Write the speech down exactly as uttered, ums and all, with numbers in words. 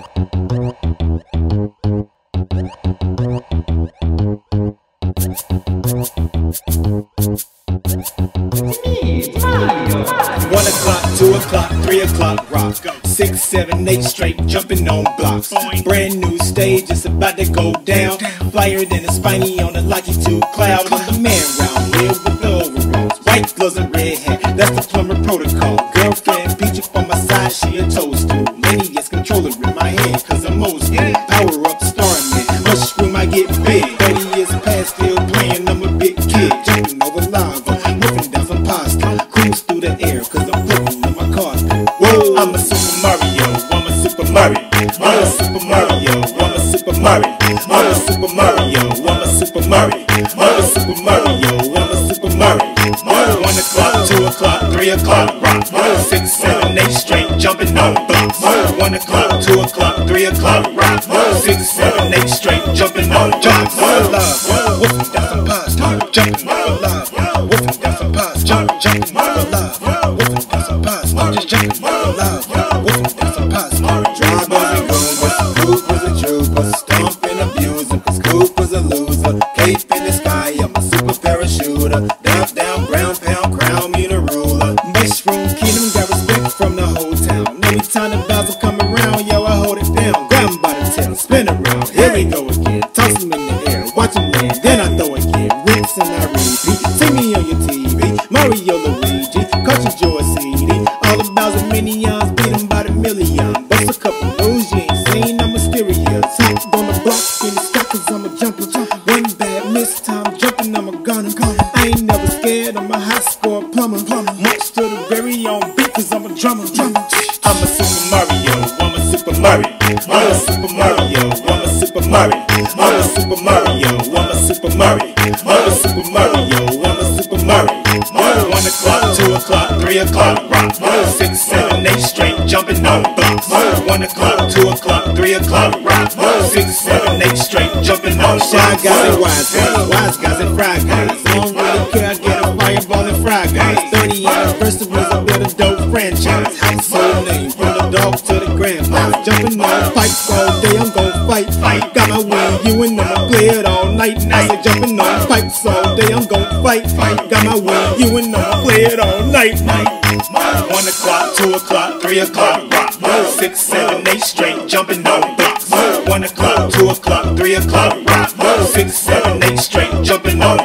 One o'clock, two o'clock, three o'clock, rock. Six, seven, eight straight, jumping on blocks. Brand new stage, it's about to go down. Flyer than a spiny on a Lucky two cloud. I'm the man round here with the overalls, white gloves and red hat. That's the plumber protocol. Girlfriend, peach up on my side, she a toadstool. Maniacs controller in my hand, cause I'm old school. Power up, starman, mushroom, I get big. Thirty years past, still playing, I'm a big kid. Jumping over lava, whipping down some pasta. Cruise through the air, cause I'm flipping in my car. Whoa, I'm a Super Mario, I'm a Super Mario. I'm a Super Mario, I'm a Super Mario. I'm a Super Mario, I'm a Super Mario. I'm a Super Mario, I'm a Super Mario. One o'clock, two o'clock, three o'clock, rock. Six, seven, eight straight, jumping on blocks. One o'clock, two o'clock, three o'clock, rock. Six, seven, eight straight, jumping on blocks. Love, whooping down some pasta, jumping on love. Whooping down some pasta, jump, jumping on love. Whooping down some pasta, just jumping on love. Whooping down some pasta. Drivers and goomers, Scoop was a trooper, stomping abuser, cause Scoop was a loser. Cape in the sky, I'm a super parachuter. Down, down, brown pound, crown me the ruler. Mushroom Kingdom got respect from the whole town. Every time the bells come around, yo, I hold it down. Grab him by the tail, spin around, here we go again. Toss him in the air, watch him land, then I throw again. Rips and I repeat, see me on your T V. Mario Luigi, Country Joy C D. All the Bowser minions, beat them by the million. Bust a couple moves, you ain't seen, I'm mysterious. Hop on the block, in the sky, cause I'm a jumper. One bad miss time, jumping, I'm a gunner. I ain't never scared, I'm a high score plumber. March to the very own beat, cause I'm a drummer. I'm a Super Mario, I'm a Super Mario. I'm a Super Mario, I'm a Super Mario. I'm a Super Mario, I'm a Super Mario. I'm a Super Mario, I'm a Super Mario. One o'clock, two o'clock, three o'clock, rock. Six, seven, eight straight, jumping on blocks. One o'clock, two o'clock, three o'clock, rock. Six, seven, eight straight, jumping on blocks. Shy guys and wise guys, wise guys and fry guys. I don't really care, I get a fireball and fry guys. Thirty anniversaries, I built a dope franchise. Household name, from the dog to the grandpa. Jumping on pipes all day, I'm gon' fight, fight. Got my wing, you and I'ma play it all night. I said jumping on pipes all day, I'm gon' fight, fight. Got my wing, you and I'ma play it all night, night. One o'clock, two o'clock, three o'clock, rock. Six, seven, eight straight, jumping on blocks. One o'clock, two o'clock, three o'clock, rock. Six, seven, eight straight, jumping on